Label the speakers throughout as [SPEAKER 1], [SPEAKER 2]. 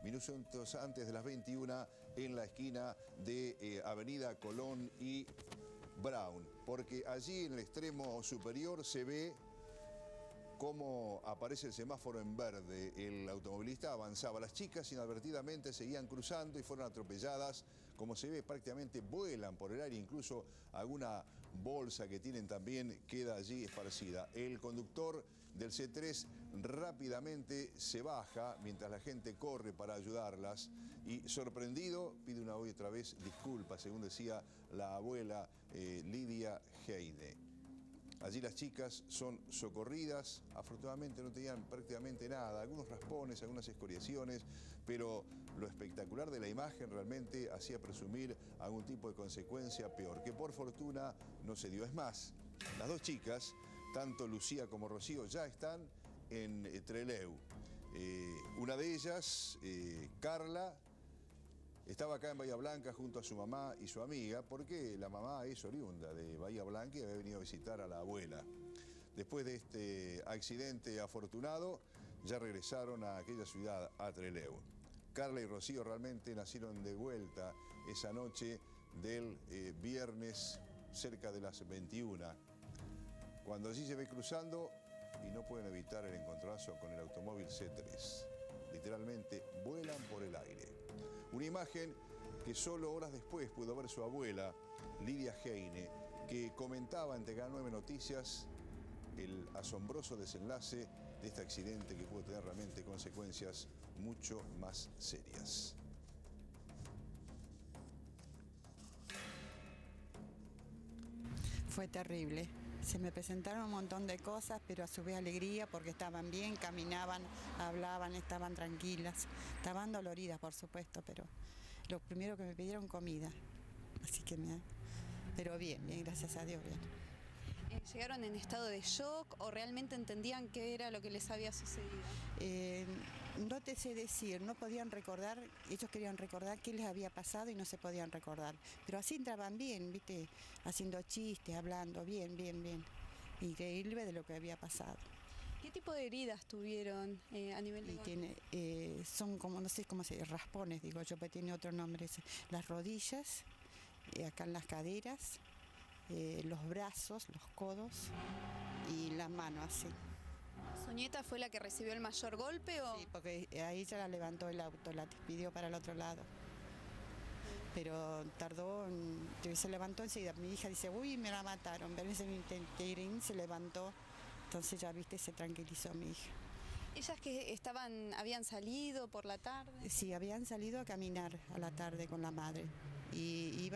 [SPEAKER 1] minutos antes de las 21 en la esquina de Avenida Colón y Brown, porque allí en el extremo superior se ve cómo aparece el semáforo en verde. El automovilista avanzaba. Las chicas inadvertidamente seguían cruzando y fueron atropelladas. Como se ve, prácticamente vuelan por el aire. Incluso alguna bolsa que tienen también queda allí esparcida. El conductor del C3 rápidamente se baja mientras la gente corre para ayudarlas. Y sorprendido, pide una y otra vez disculpas, según decía la abuela Lidia Heine. Allí las chicas son socorridas, afortunadamente no tenían prácticamente nada, algunos raspones, algunas escoriaciones, pero lo espectacular de la imagen realmente hacía presumir algún tipo de consecuencia peor, que por fortuna no se dio. Es más, las dos chicas, tanto Lucía como Rocío, ya están en Trelew. Una de ellas, Carla, estaba acá en Bahía Blanca junto a su mamá y su amiga, porque la mamá es oriunda de Bahía Blanca y había venido a visitar a la abuela. Después de este accidente afortunado, ya regresaron a aquella ciudad, a Trelew. Carla y Rocío realmente nacieron de vuelta esa noche del viernes cerca de las 21. Cuando allí se ve cruzando y no pueden evitar el encontronazo con el automóvil C3. Literalmente vuelan por el aire. Una imagen que solo horas después pudo ver su abuela, Lidia Heine, que comentaba ante Canal 9 Noticias el asombroso desenlace de este accidente que pudo tener realmente consecuencias mucho más serias.
[SPEAKER 2] Fue terrible. Se me presentaron un montón de cosas, pero a su vez alegría porque estaban bien, caminaban, hablaban, estaban tranquilas. Estaban doloridas, por supuesto, pero lo primero que me pidieron comida. Así que pero bien, gracias a Dios, bien.
[SPEAKER 3] ¿Llegaron en estado de shock o realmente entendían qué era lo que les había sucedido?
[SPEAKER 2] No te sé decir, no podían recordar, ellos querían recordar qué les había pasado y no se podían recordar. Pero así entraban bien, ¿viste? Haciendo chistes, hablando, bien. Increíble de lo que había pasado.
[SPEAKER 3] ¿Qué tipo de heridas tuvieron a nivel de
[SPEAKER 2] son como, no sé cómo se dice, raspones, digo yo, pero tiene otro nombre. Las rodillas, acá en las caderas, los brazos, los codos y la mano así.
[SPEAKER 3] ¿Su nieta fue la que recibió el mayor golpe o...?
[SPEAKER 2] Sí, porque ahí ya la levantó el auto, la despidió para el otro lado. Pero tardó, se levantó enseguida. Mi hija dice, uy, me la mataron. Pero se levantó, entonces ya, viste, se tranquilizó mi hija.
[SPEAKER 3] ¿Ellas que habían salido por la tarde?
[SPEAKER 2] Sí, habían salido a caminar a la tarde con la madre. Y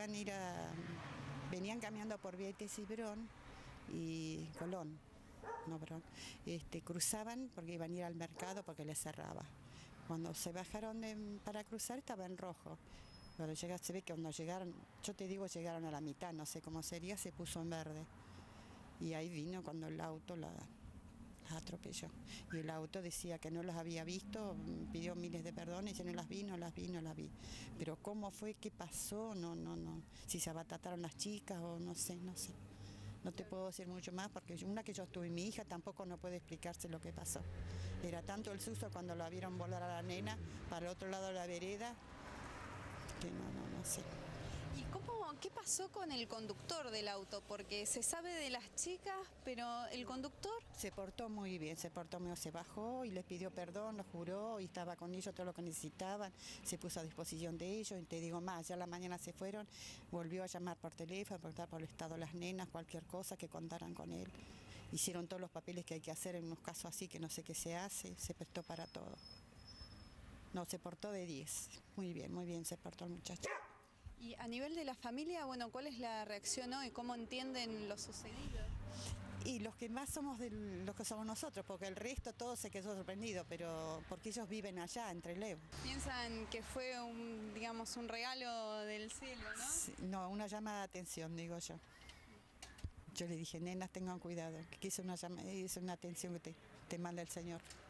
[SPEAKER 2] venían caminando por Vieques y Brón y Colón. No, perdón. Cruzaban porque iban a ir al mercado porque les cerraba. Cuando se bajaron para cruzar estaba en rojo. Pero se ve que cuando llegaron, yo te digo, llegaron a la mitad, no sé cómo sería, se puso en verde. Y ahí vino cuando el auto la atropelló. Y el auto decía que no los había visto, pidió miles de perdones, y no las vi. Pero cómo fue, qué pasó, no. Si se abatataron las chicas o no sé. No te puedo decir mucho más porque una que yo tuve, mi hija tampoco no puede explicarse lo que pasó. Era tanto el susto cuando la vieron volar a la nena para el otro lado de la vereda que no sé.
[SPEAKER 3] ¿Y qué pasó con el conductor del auto? Porque se sabe de las chicas, pero el conductor...
[SPEAKER 2] Se portó muy bien, se bajó y les pidió perdón, lo juró y estaba con ellos todo lo que necesitaban, se puso a disposición de ellos y te digo más, ya a la mañana se fueron, volvió a llamar por teléfono, preguntar por el estado de las nenas, cualquier cosa que contaran con él. Hicieron todos los papeles que hay que hacer en unos casos así que no sé qué se hace, se prestó para todo. No, se portó de 10, muy bien se portó el muchacho.
[SPEAKER 3] Y a nivel de la familia, bueno, ¿cuál es la reacción hoy? ¿Cómo entienden lo sucedido?
[SPEAKER 2] Y los que más somos los que somos nosotros, porque el resto todo se quedó sorprendido, pero porque ellos viven allá, en Trelew.
[SPEAKER 3] ¿Piensan que fue un regalo del cielo, no?
[SPEAKER 2] Sí, no, una llamada de atención, digo yo. Yo le dije, nenas, tengan cuidado, que es una atención que te manda el Señor.